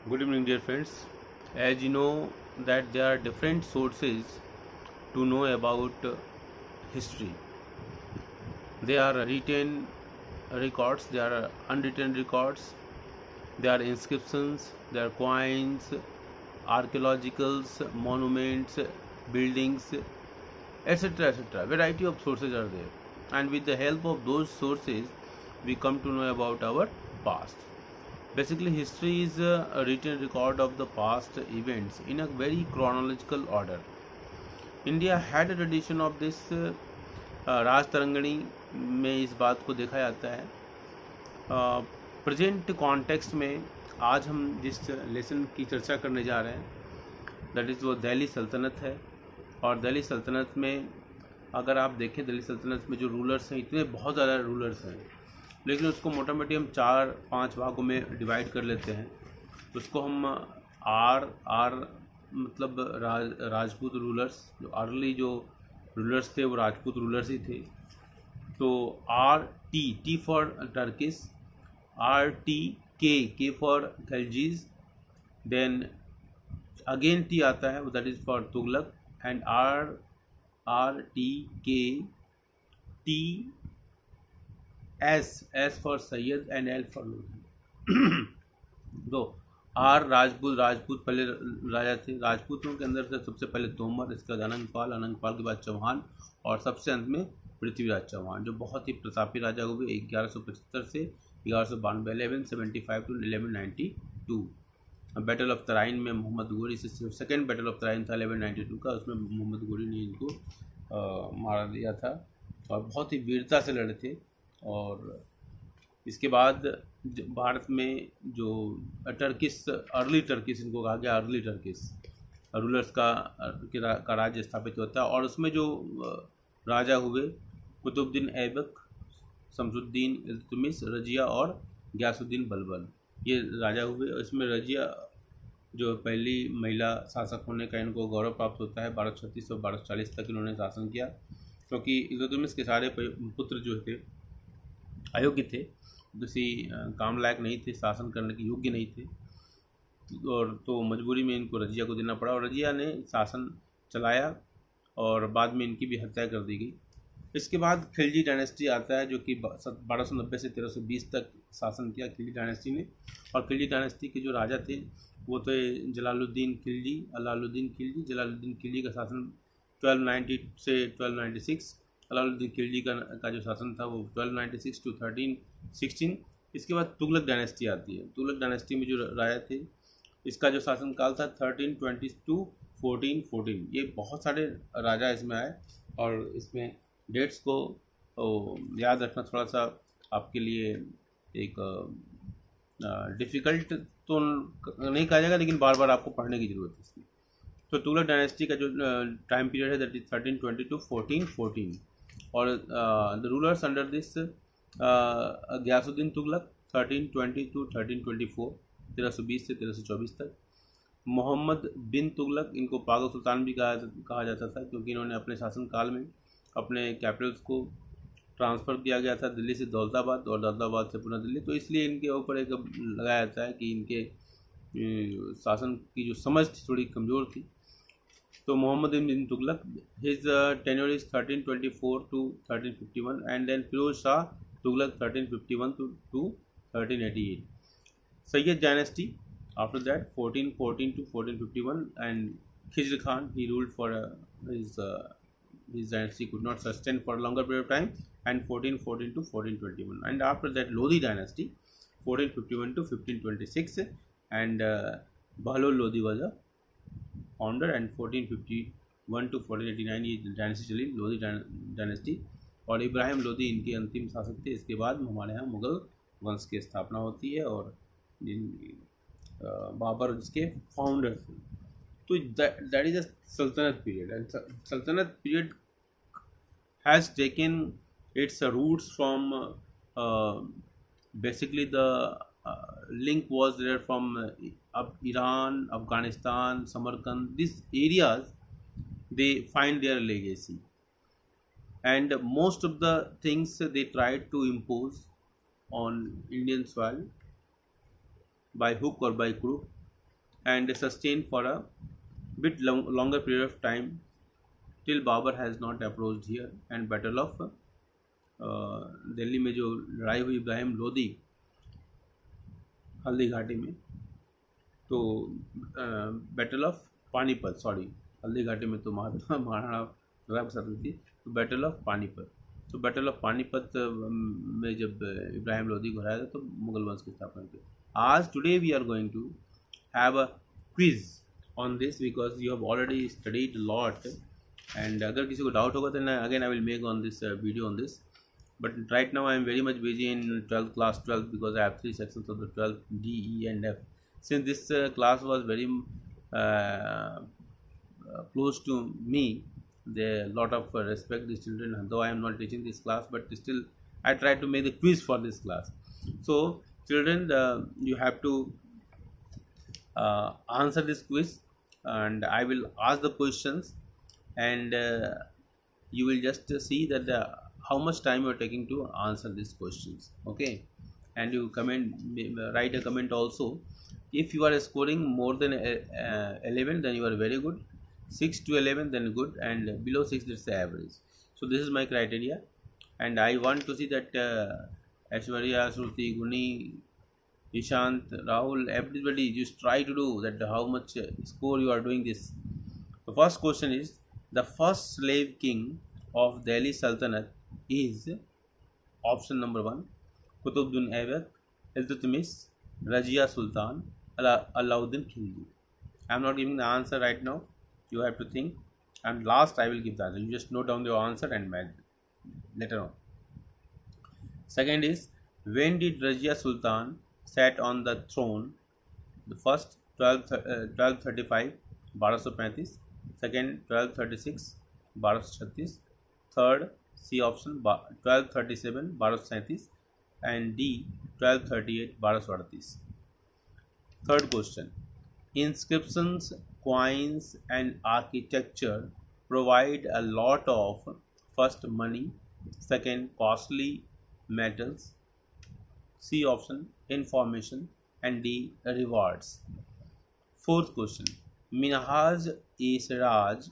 Good evening, dear friends. As you know that there are different sources to know about history. There are written records, there are unwritten records, there are inscriptions, there are coins, archaeologicals, monuments, buildings, etc. etc. Variety of sources are there, and with the help of those sources, we come to know about our past. Basically, history is a written record of the past events in a very chronological order. India had a tradition of this. राज तरंगणी में इस बात को देखा जाता है. Present context में आज हम जिस लेसन की चर्चा करने जा रहे हैं दैट इज़ वो दिल्ली सल्तनत है. और दिल्ली सल्तनत में अगर आप देखें, दिल्ली सल्तनत में जो रूलर्स हैं, इतने बहुत ज़्यादा रूलर्स हैं, लेकिन उसको मोटा मोटी हम 4-5 भागों में डिवाइड कर लेते हैं. उसको हम आर मतलब राजपूत रूलर्स, जो अर्ली जो रूलर्स थे वो राजपूत रूलर्स ही थे. तो T for Turkish, K for Khiljis, then again T आता है, that is for Tughlaq, and T S for Sayyid and L for Lodhi. तो राजपूत पहले राजा थे. राजपूतों के अंदर से सबसे पहले तोमर, इसके बाद अनंगपाल के बाद चौहान, और सबसे अंत में पृथ्वीराज चौहान, जो बहुत ही प्रतापी राजा हुए 1175 से 1192, 1175 टू 1192. बैटल ऑफ तराइन में मोहम्मद गोरी से, सेकेंड बैटल ऑफ तराइन था 1192 का, उसमें मोहम्मद गोरी ने इनको मार दिया था और बहुत ही वीरता से लड़े थे. और इसके बाद भारत में जो टर्किश, अर्ली टर्किश इनको कहा गया, अर्ली टर्किश रूलर्स का राज्य स्थापित होता है. और उसमें जो राजा हुए कुतुबुद्दीन ऐबक, शमसुद्दीन इल्तुतमिश, रजिया और गयासुद्दीन बलबन, ये राजा हुए. इसमें रजिया जो पहली महिला शासक होने का इनको गौरव प्राप्त होता है. 1236 और 1240 तक इन्होंने शासन किया, क्योंकि इल्तुतमिश के सारे पुत्र जो थे अयोग्य थे, किसी काम लायक नहीं थे, शासन करने के योग्य नहीं थे, और तो मजबूरी में इनको रजिया को देना पड़ा. और रजिया ने शासन चलाया और बाद में इनकी भी हत्या कर दी गई. इसके बाद खिलजी डायनेस्टी आता है, जो कि 1290 से 1320 तक शासन किया खिलजी डायनेस्टी ने. और खिलजी डायनेस्टी के जो राजा थे वो तो जलालुद्दीन खिलजी, जलालुद्दीन खिलजी का शासन 1290 से 1296. अलाउद्दीन खिलजी का जो शासन था वो 1296 टू 1316. इसके बाद तुगलक डायनेस्टी आती है. तुगलक डायनेस्टी में जो राजा थे, इसका जो शासनकाल था 1320 टू 1414. ये बहुत सारे राजा इसमें आए, और इसमें डेट्स को याद रखना थोड़ा सा आपके लिए एक डिफ़िकल्ट तो नहीं कहा जाएगा, लेकिन बार बार आपको पढ़ने की ज़रूरत है इसमें. तो तुगलक डायनेस्टी का जो टाइम पीरियड है दैट इज 1320 टू 1414. और the rulers under this Ghiyasuddin Tughlaq 1320 to 1324, 1320 से 1324 तक. मोहम्मद बिन तुगलक, इनको पागल सुल्तान भी कहा जाता था, क्योंकि इन्होंने अपने शासनकाल में अपने कैपिटल्स को ट्रांसफ़र किया गया था दिल्ली से दौलताबाद और दौलताबाद से पुनः दिल्ली. तो इसलिए इनके ऊपर एक लगाया जाता है कि इनके शासन की जो समझ थी थोड़ी कमज़ोर थी. तो Mohammad bin Tughlaq, his tenure is 1324 to 1351, and then Firoz Shah Tughlaq 1351 to 1388. Sayyid dynasty after that 1414 to 1451, and Khizr Khan, he ruled for his dynasty could not sustain for a longer period of time, and 1414 to 1421. And after that Lodi dynasty 1451 to 1526, and Bahlol Lodi was a founder, and 1451 to 1489 ये dynasty चली, Lodhi dynasty. और इब्राहिम लोधी इनके अंतिम शासक थे. इसके बाद हमारे यहाँ मुग़ल वंश की स्थापना होती है, और बाबर इसके फाउंडर थे. तो that is a saltanat period, and saltanat period has taken its roots from basically the link was there from Iran, Afghanistan, Samarkand. These areas, they find their legacy, and most of the things they tried to impose on Indian soil by hook or by crook. and sustained for a bit longer period of time till Babur has not approached here. And Battle of Delhi में जो लड़ाई हुई इब्राहिम लोदी हल्दी घाटी में, तो battle of Panipat, sorry Haldi Ghati में तो महात्मा महाराणा प्रताप की थी, तो बैटल ऑफ पानीपत, तो बैटल ऑफ पानीपत में जब इब्राहिम लोदी को हराया था तो मुगल वंश की स्थापना की. आज today we are going to have a quiz on this because you have already studied lot, and अगर किसी को डाउट होगा तो again I will make on this video on this. But right now I am very much busy in 12th class 12 because I have 3 sections of the 12th D, E and F. Since this class was very close to me, there a lot of respect these children, though I am not teaching this class, but still I try to make the quiz for this class. So children, you have to answer this quiz, and I will ask the questions, and you will just see that how much time you are taking to answer these questions. Okay, and you write a comment also. If you are scoring more than 11, then you are very good. 6 to 11, then good, and below 6, that's the average. So this is my criteria, and I want to see that Aishwarya, Shruti, Guni, Ishant, Rahul, everybody just try to do that, how much score you are doing this. The first question is, the first slave king of Delhi Sultanate is option number 1 Qutbuddin Aibak, Iltutmish, Razia Sultan, Alauddin Khilji. I am not giving the answer right now, you have to think, and last I will give the answer. You just note down your answer and match later on. Second is, when did Razia Sultan sat on the throne? The first 1235 1235, second 1236 1236, third C option 1237 1237, and D 1238 1238. Third question, inscriptions, coins and architecture provide a lot of, first money, second costly metals, C option information, and D rewards. Fourth question, Minhaj-e-Siraj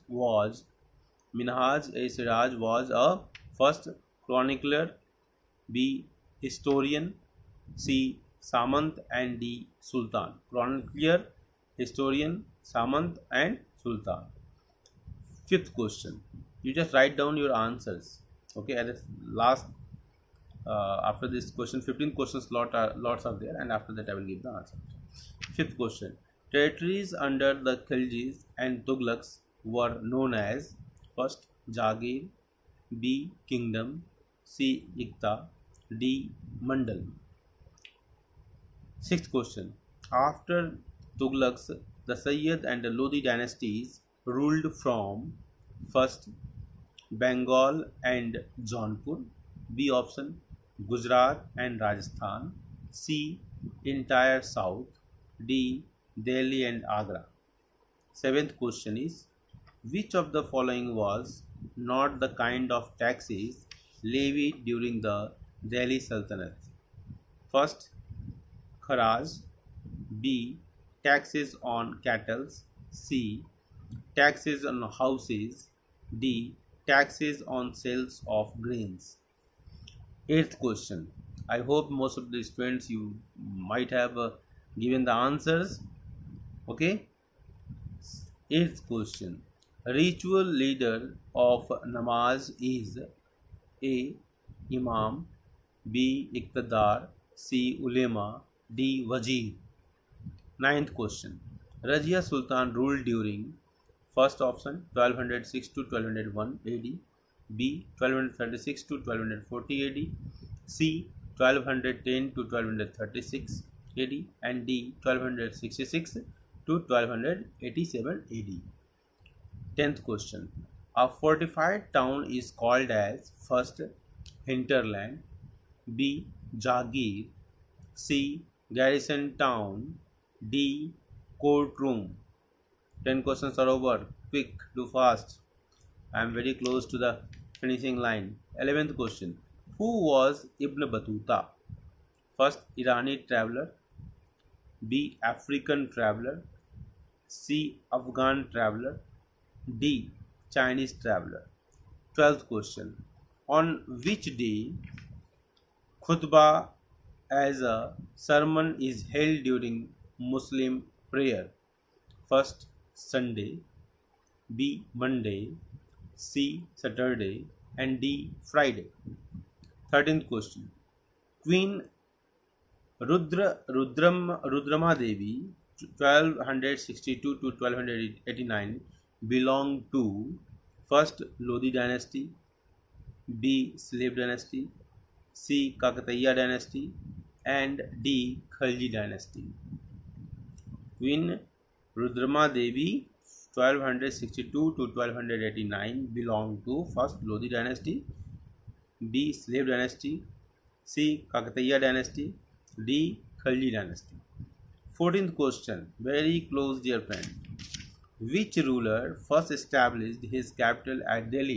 was a first chronicler, B historian, C Samant, and D Sultan. Chronicler, historian, Samant and Sultan. Fifth question, you just write down your answers. Okay, at the last after this question, 15 questions lots are there, and after that I will give the answer. Fifth question, territories under the Khiljis and Tughlaqs were known as, first Jagir, B kingdom, C Ikta, D Mandal. Sixth question, after Tughlaqs, the Sayyid and the Lodi dynasties ruled from, first Bengal and Jaunpur, B option Gujarat and Rajasthan, C entire south, D Delhi and Agra. Seventh question is, which of the following was not the kind of taxes levied during the Delhi Sultanate? First, Kharaj, B taxes on cattle, C taxes on houses, D taxes on sales of grains. Eighth question, I hope most of the students you might have given the answers. Okay. Eighth question, ritual leader of namaz is A Imam, B Iqtidar, C Ulema, D Wazir. Ninth question, Razia Sultan ruled during, first option 1206 to 1201 AD, B 1236 to 1240 AD, C 1210 to 1236 AD, and D 1266 to 1287 AD. 10th question, a fortified town is called as, first hinterland, B Jagir, C garrison town, D courtroom. 10 questions are over. Quick, do fast. I am very close to the finishing line. 11th question, who was Ibn Battuta? First Irani traveller, B African traveller, C. Afghan traveler. D. Chinese traveler. 12th question. On which day khutbah as a sermon is held during Muslim prayer? First, Sunday. B. Monday. C. Saturday. And D. Friday. 13th question. Queen Rudrama Devi 1262 to 1289 belonged to first Lodi dynasty, B. Slave dynasty, C. Kakatiya dynasty, and D. Khalji dynasty. Queen Rudrama Devi 1262 to 1289 belonged to first Lodi dynasty, B. Slave dynasty, C. Kakatiya dynasty, D. Khalji dynasty. 14th question, very close dear friend. Which ruler first established his capital at Delhi?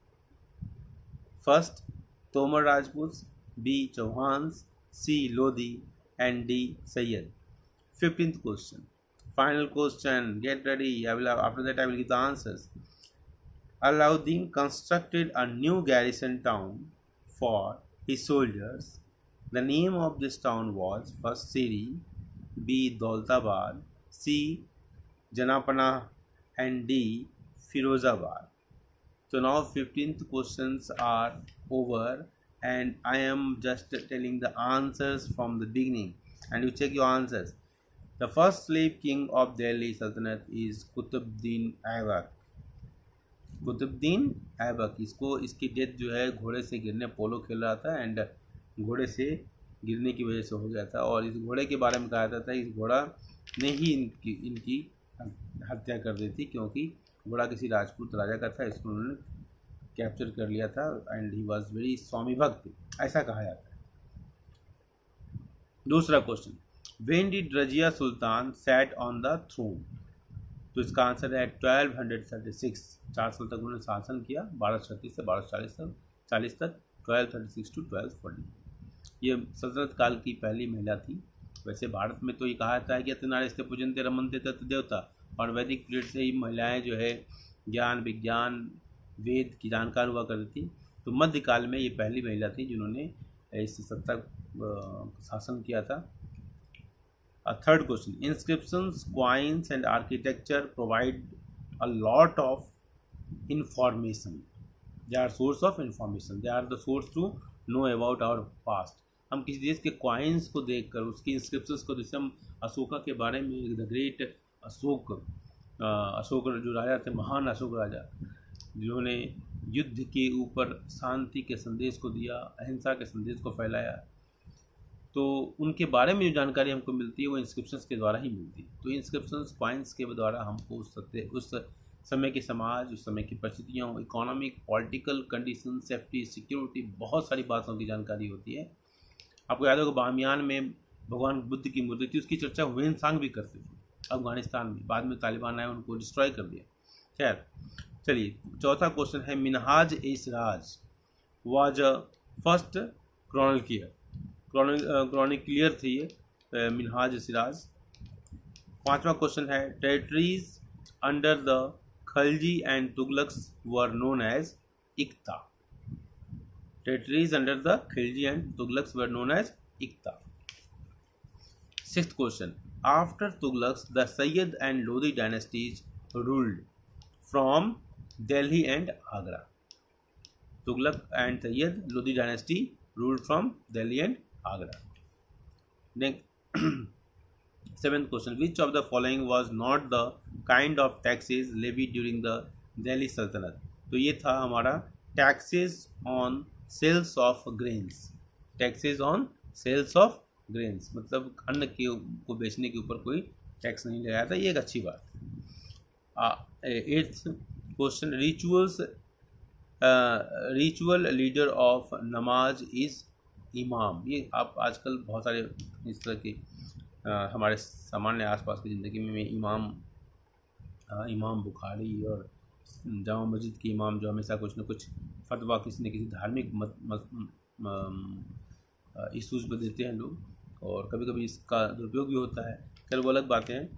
First, Tomar Rajputs, B. Chauhans, C. Lodi, and D. Sayyid. 15th question. Final question. Get ready. After that I will give the answers. Alauddin constructed a new garrison town for his soldiers. The name of this town was first Siri, B. Daulatabad, C. Janapanah, and D. Firozabad. So now 15th questions are over and I am just telling the answers from the beginning and you check your answers. The first slave king of Delhi Sultanate is Qutbuddin Aibak. Qutbuddin Aibak, इसकी death जो है घोड़े से गिरने, पोलो खेल रहा था and घोड़े से गिरने की वजह से हो गया था और इस घोड़े के बारे में कहा जाता है इस घोड़ा ने ही इनकी हत्या कर दी थी क्योंकि घोड़ा किसी राजपूत राजा का था, इसको उन्होंने कैप्चर कर लिया था एंड ही वॉज वेरी स्वामी भक्त, ऐसा कहा जाता है। दूसरा question, when did Razia Sultan sat on the throne? तो इसका आंसर है 1236। 4 साल तक उन्होंने शासन किया, 1236 से 1240 तक, 1236 टू 1240। ये सल्तनत काल की पहली महिला थी। वैसे भारत में तो ये कहा जाता है कि अतिनारिस्ते पूजन्ते रमन्ते तत् देवता, और वैदिक पीरियड से ही महिलाएं जो है ज्ञान विज्ञान वेद की जानकार हुआ करती थी। तो मध्यकाल में ये पहली महिला थी जिन्होंने इस सत्ता शासन किया था। Third question, inscriptions, coins and architecture provide a lot of information, they are source of information, they are the source to know about our past. हम किसी देश के क्वाइंस को देखकर उसकी इंस्क्रिप्शंस को, जैसे हम अशोका के बारे में, द ग्रेट अशोक जो राजा थे, महान अशोक राजा, जिन्होंने युद्ध के ऊपर शांति के संदेश को दिया, अहिंसा के संदेश को फैलाया, तो उनके बारे में जो जानकारी हमको मिलती है वो इंस्क्रिप्शंस के द्वारा ही मिलती है। तो इंस्क्रिप्शंस क्वाइंस के द्वारा हमको उस समय के समाज, उस समय की परिस्थितियों, economic, political condition, safety, security, बहुत सारी बातों की जानकारी होती है। आपको याद होगा बामियान में भगवान बुद्ध की मूर्ति थी, उसकी चर्चा ह्वेनसांग भी करते थे अफगानिस्तान में। बाद में तालिबान आए, उनको डिस्ट्रॉय कर दिया। खैर चलिए, चौथा क्वेश्चन है, Minhaj e Siraj was first chronicler थी ये मिनहाज सिराज। पांचवा क्वेश्चन है, territories under the Khalji and Tughlaqs were known as iqta. Territories under the Khilji and Tughlaqs were known as Iqta. Sixth question, after Tughlaqs, the Sayyid and Lodi dynasties ruled from Delhi and Agra. Tughlaq and Sayyid, Lodi dynasty ruled from Delhi and Agra. Next, seventh question, which of the following was not the kind of taxes levied during the Delhi Sultanate? तो ये था हमारा taxes on sales of grains. Taxes on sales of grains मतलब अन्न को बेचने के ऊपर कोई टैक्स नहीं लगाया था, ये एक अच्छी बात। Eighth question, ritual leader of namaz is imam. ये आप आजकल बहुत सारे इस तरह के हमारे सामान्य आसपास की ज़िंदगी में इमाम बुखारी और जामा मस्जिद के इमाम जो हमेशा कुछ न कुछ फतवा किसी न किसी धार्मिक इशूज़ पर देते हैं लोग, और कभी कभी इसका दुरुपयोग भी होता है। खैर वो अलग बातें हैं।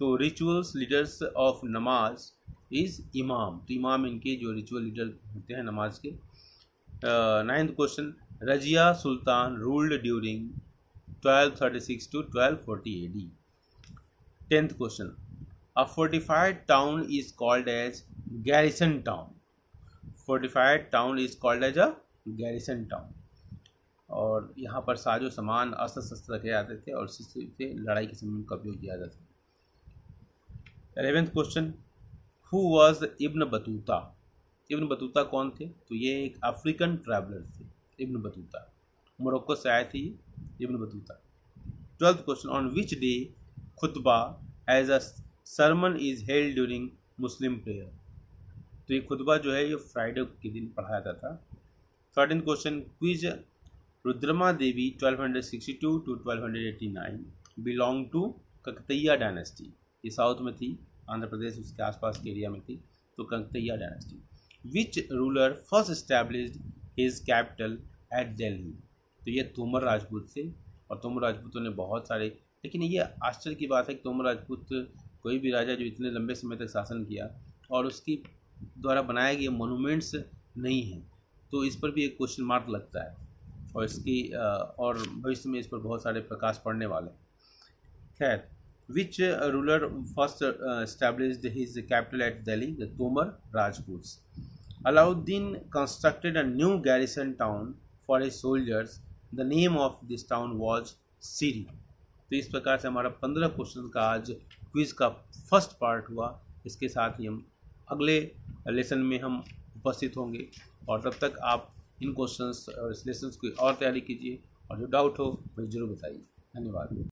तो rituals leaders of namaz is imam, तो इमाम इनके जो रिचुअल लीडर होते हैं नमाज के। 9th question, Razia Sultan ruled during 1236 to 1240 AD। 10th क्वेश्चन, a fortified town is called as garrison town, fortified town is called as a garrison town। और यहाँ पर साजो सामान अस्त्र शस्त्र रखे जाते थे और इसी से लड़ाई के समय का उपयोग किया जाता था। 11th question, who was Ibn Battuta, Ibn Battuta कौन थे? तो ये एक अफ्रीकन ट्रैवलर थे इब्न बतूता, मोरक्को से आए थे Ibn Battuta. 12th question, on which day khutba as a sermon is held during Muslim prayer, तो ये खुतबा जो है ये फ्राइडे के दिन पढ़ाया जाता था। 13th question, quiz Rudrama Devi 1262 to 1289 belong to Kakatiya dynasty, ये साउथ में थी, आंध्र प्रदेश उसके आसपास के एरिया में थी, तो Kakatiya dynasty. Which ruler first established his capital at Delhi, तो ये तोमर राजपूत थे और तोमर राजपूतों ने बहुत सारे, लेकिन ये आश्चर्य की बात है कि तोमर राजपूत कोई भी राजा जो इतने लंबे समय तक शासन किया और उसकी द्वारा बनाए गए मोनूमेंट्स नहीं हैं, तो इस पर भी एक क्वेश्चन मार्क लगता है और इसकी और भविष्य में इस पर बहुत सारे प्रकाश पड़ने वाले। खैर, which ruler first established his capital at Delhi, the Tomar Rajputs. Alauddin constructed a new garrison town for his soldiers, the name of this town was Siri. तो इस प्रकार से हमारा 15 क्वेश्चन का आज क्विज का फर्स्ट पार्ट हुआ। इसके साथ ही हम अगले लेसन में हम उपस्थित होंगे और तब तक आप इन क्वेश्चंस और इस लेसन की और तैयारी कीजिए और जो डाउट हो मुझे ज़रूर बताइए। धन्यवाद।